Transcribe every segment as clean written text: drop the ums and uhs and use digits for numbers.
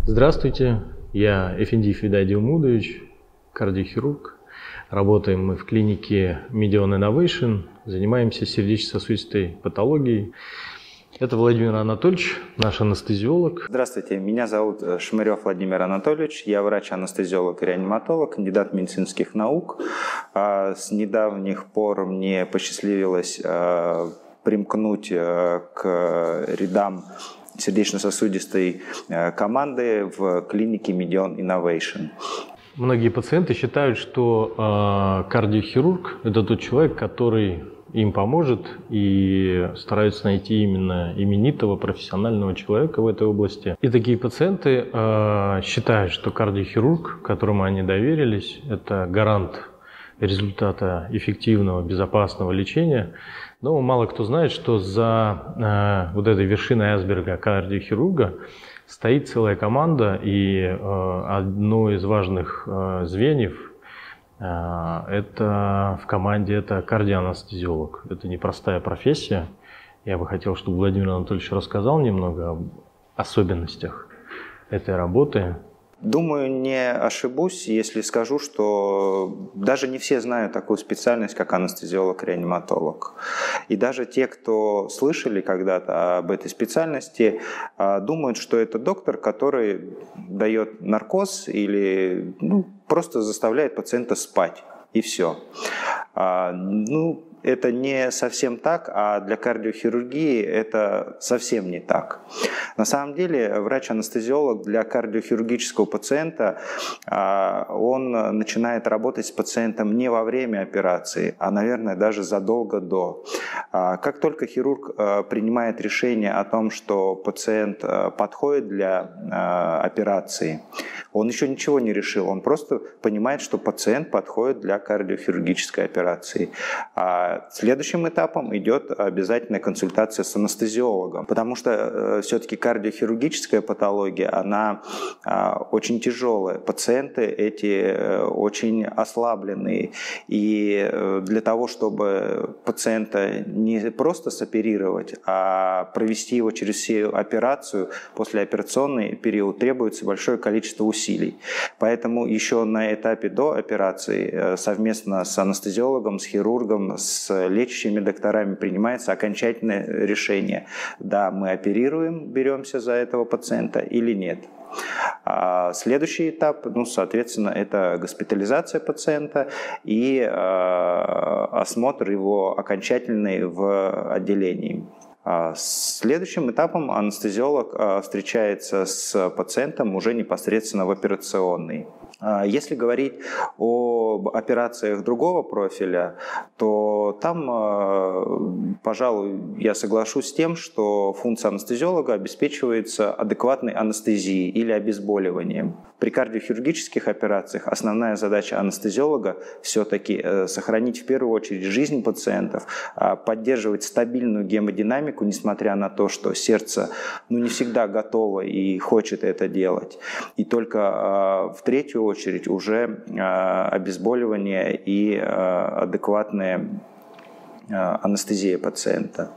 Здравствуйте, я Эфендиев Видай Дилмудович, кардиохирург. Работаем мы в клинике Medion Innovation, занимаемся сердечно-сосудистой патологией. Это Владимир Анатольевич, наш анестезиолог. Здравствуйте, меня зовут Шмырев Владимир Анатольевич, я врач-анестезиолог и реаниматолог, кандидат медицинских наук. С недавних пор мне посчастливилось примкнуть к рядам сердечно-сосудистой команды в клинике Medion Innovation. Многие пациенты считают, что кардиохирург – это тот человек, который им поможет, и стараются найти именно именитого профессионального человека в этой области. И такие пациенты считают, что кардиохирург, которому они доверились, это гарант результата эффективного, безопасного лечения. Но мало кто знает, что за вот этой вершиной айсберга кардиохирурга стоит целая команда, и одно из важных звеньев в команде это кардиоанестезиолог. Это непростая профессия. Я бы хотел, чтобы Владимир Анатольевич рассказал немного об особенностях этой работы. Думаю, не ошибусь, если скажу, что даже не все знают такую специальность, как анестезиолог-реаниматолог. И даже те, кто слышали когда-то об этой специальности, думают, что это доктор, который дает наркоз или просто заставляет пациента спать, и все. Это не совсем так, а для кардиохирургии это совсем не так. На самом деле врач-анестезиолог для кардиохирургического пациента, он начинает работать с пациентом не во время операции, а, наверное, даже задолго до. Как только хирург принимает решение о том, что пациент подходит для операции, он еще ничего не решил, он просто понимает, что пациент подходит для кардиохирургической операции. Следующим этапом идет обязательная консультация с анестезиологом, потому что все-таки кардиохирургическая патология, она очень тяжелая. Пациенты эти очень ослабленные. И для того, чтобы пациента не просто соперировать, а провести его через всю операцию, послеоперационный период, требуется большое количество усилий. Поэтому еще на этапе до операции совместно с анестезиологом, с хирургом, с лечащими докторами принимается окончательное решение. Да, мы оперируем, беремся за этого пациента или нет. Следующий этап, соответственно, это госпитализация пациента и осмотр его окончательный в отделении. Следующим этапом анестезиолог встречается с пациентом уже непосредственно в операционной. Если говорить об операциях другого профиля, то там, пожалуй, я соглашусь с тем, что функция анестезиолога обеспечивается адекватной анестезией или обезболиванием. При кардиохирургических операциях основная задача анестезиолога все-таки сохранить в первую очередь жизнь пациентов, поддерживать стабильную гемодинамику, несмотря на то, что сердце не всегда готово и хочет это делать. И только в третью очередь уже обезболивание и адекватная анестезия пациента.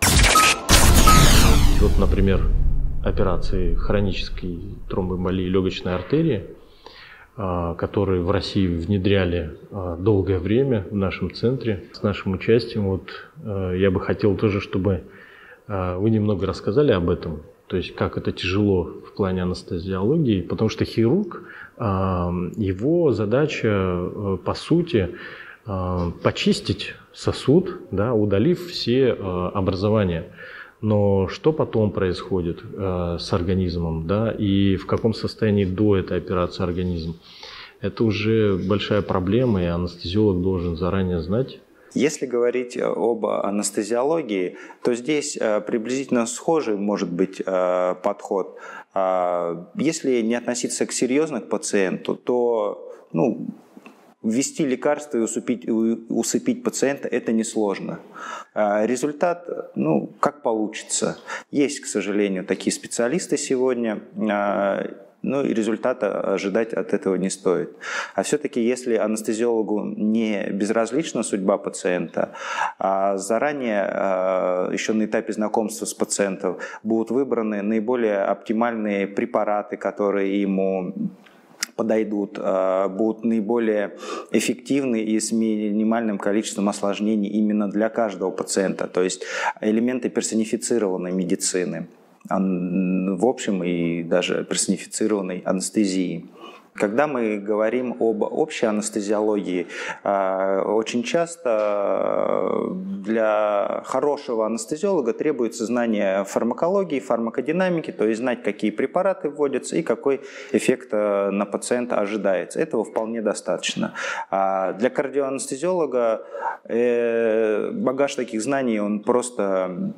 Вот, например, операции хронической тромбоэмболии легочной артерии, которые в России внедряли долгое время в нашем центре с нашим участием. Я бы хотел тоже, чтобы вы немного рассказали об этом. То есть, как это тяжело в плане анестезиологии, потому что хирург, его задача, по сути, почистить сосуд, удалив все образования. Но что потом происходит с организмом, и в каком состоянии до этой операции организм, это уже большая проблема, и анестезиолог должен заранее знать. Если говорить об анестезиологии, то здесь приблизительно схожий может быть подход. Если не относиться серьезно к пациенту, то ввести лекарство и усыпить пациента – это несложно. Результат, как получится. Есть, к сожалению, такие специалисты сегодня, и результата ожидать от этого не стоит. А все-таки, если анестезиологу не безразлична судьба пациента, а заранее, еще на этапе знакомства с пациентом, будут выбраны наиболее оптимальные препараты, которые ему подойдут, будут наиболее эффективны и с минимальным количеством осложнений именно для каждого пациента, то есть элементы персонифицированной медицины, в общем, и даже персонифицированной анестезии. Когда мы говорим об общей анестезиологии, очень часто для хорошего анестезиолога требуется знание фармакологии, фармакодинамики, то есть знать, какие препараты вводятся и какой эффект на пациента ожидается. Этого вполне достаточно. Для кардиоанестезиолога багаж таких знаний, он просто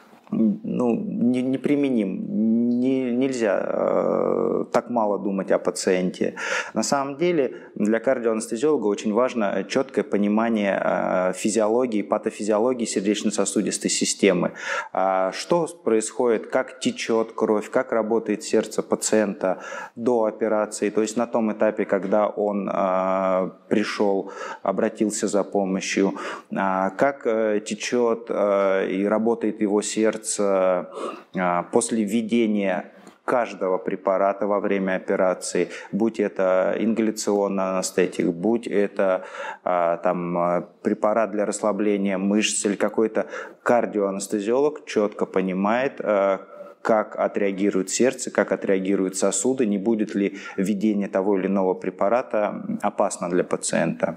неприменим. Нельзя так мало думать о пациенте. На самом деле для кардиоанестезиолога очень важно четкое понимание физиологии, патофизиологии сердечно-сосудистой системы. Что происходит, как течет кровь, как работает сердце пациента до операции, то есть на том этапе, когда он пришел, обратился за помощью, как течет и работает его сердце после введения каждого препарата во время операции, будь это ингаляционный анестетик, будь это препарат для расслабления мышц или какой-то кардиоанестезиолог четко понимает, как отреагирует сердце, как отреагируют сосуды, не будет ли введение того или иного препарата опасно для пациента.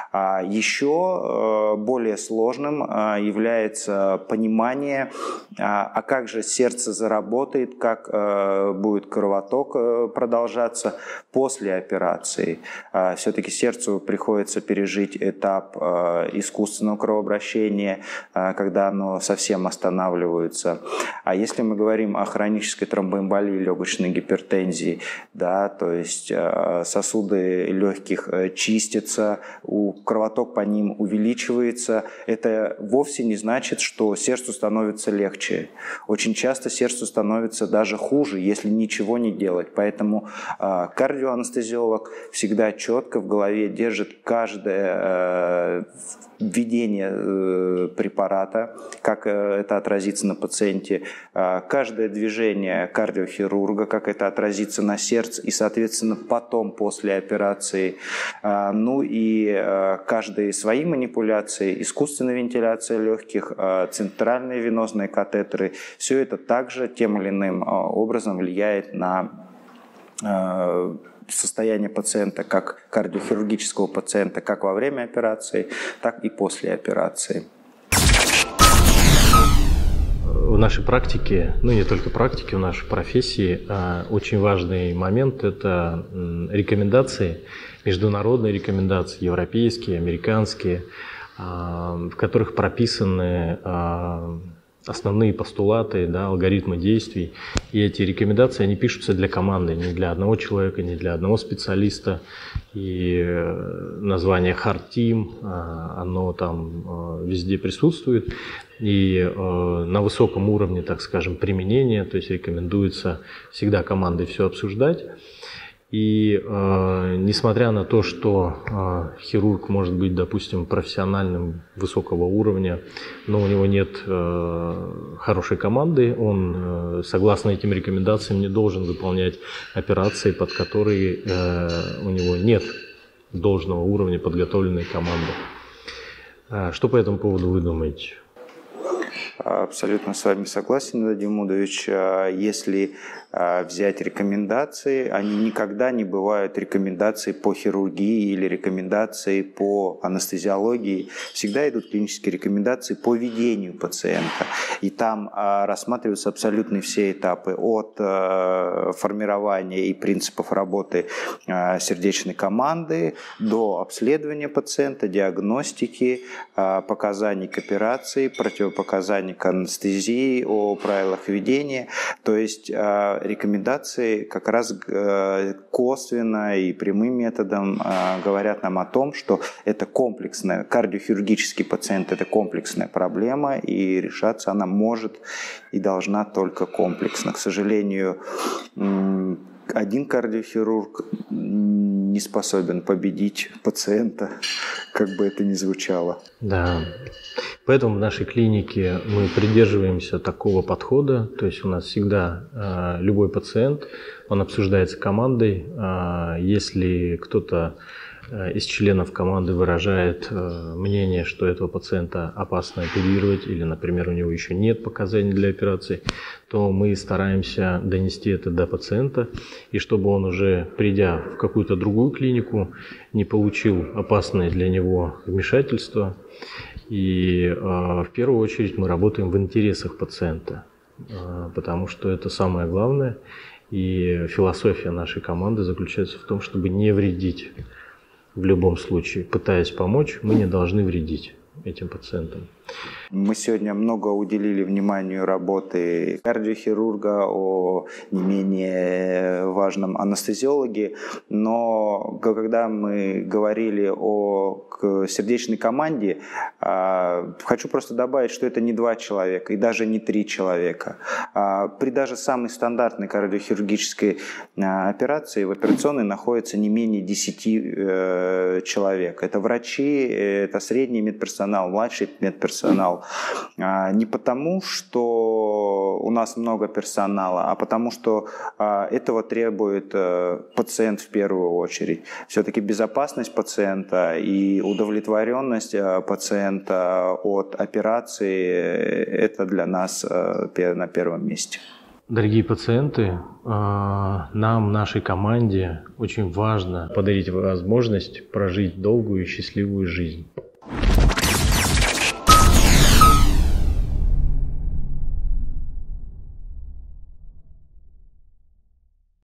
Еще более сложным является понимание, а как же сердце заработает, как будет кровоток продолжаться после операции. Все-таки сердцу приходится пережить этап искусственного кровообращения, когда оно совсем останавливается. А если мы говорим о хронической тромбоэмболии, легочной гипертензии, то есть сосуды легких чистятся, кровоток по ним увеличивается, это вовсе не значит, что сердцу становится легче. Очень часто сердцу становится даже хуже, если ничего не делать. Поэтому кардиоанестезиолог всегда четко в голове держит каждое введение препарата, как это отразится на пациенте, каждое движение кардиохирурга, как это отразится на сердце и, соответственно, потом после операции. И каждые свои манипуляции, искусственная вентиляция легких, центральные венозные катетеры, все это также тем или иным образом влияет на состояние пациента, как кардиохирургического пациента, как во время операции, так и после операции. В нашей практике, не только практике, в нашей профессии очень важный момент – это рекомендации, международные рекомендации, европейские, американские, в которых прописаны основные постулаты, алгоритмы действий. И эти рекомендации, они пишутся для команды, не для одного человека, не для одного специалиста. И название Hard Team, оно там везде присутствует. И на высоком уровне, так скажем, применения, то есть рекомендуется всегда командой все обсуждать. И несмотря на то, что хирург может быть, допустим, профессиональным высокого уровня, но у него нет хорошей команды, он, согласно этим рекомендациям, не должен выполнять операции, под которые у него нет должного уровня подготовленной команды. Что по этому поводу вы думаете? Абсолютно с вами согласен, Владимир Мудович. Если взять рекомендации, они никогда не бывают рекомендации по хирургии или рекомендации по анестезиологии. Всегда идут клинические рекомендации по ведению пациента. И там рассматриваются абсолютно все этапы от формирования и принципов работы сердечной команды до обследования пациента, диагностики, показаний к операции, противопоказаний оральника анестезии, о правилах ведения. То есть рекомендации как раз косвенно и прямым методом говорят нам о том, что это комплексная, кардиохирургический пациент – это комплексная проблема, и решаться она может и должна только комплексно. К сожалению, один кардиохирург не способен победить пациента, как бы это ни звучало. Да, поэтому в нашей клинике мы придерживаемся такого подхода, то есть у нас всегда любой пациент, он обсуждается командой, если кто-то из членов команды выражает мнение, что этого пациента опасно оперировать или, например, у него еще нет показаний для операции, то мы стараемся донести это до пациента, и чтобы он уже, придя в какую-то другую клинику, не получил опасное для него вмешательство. И в первую очередь мы работаем в интересах пациента, потому что это самое главное. И философия нашей команды заключается в том, чтобы не вредить. В любом случае, пытаясь помочь, мы не должны вредить этим пациентам. Мы сегодня много уделили вниманию работы кардиохирурга, о не менее важном анестезиологе, но когда мы говорили о сердечной команде, хочу просто добавить, что это не 2 человека и даже не 3 человека. При даже самой стандартной кардиохирургической операции в операционной находится не менее 10 человек. Это врачи, это средний медперсонал, младший медперсонал. Не потому, что у нас много персонала, а потому, что этого требует пациент в первую очередь. Все-таки безопасность пациента и удовлетворенность пациента от операции – это для нас на первом месте. Дорогие пациенты, нам, нашей команде, очень важно подарить возможность прожить долгую и счастливую жизнь.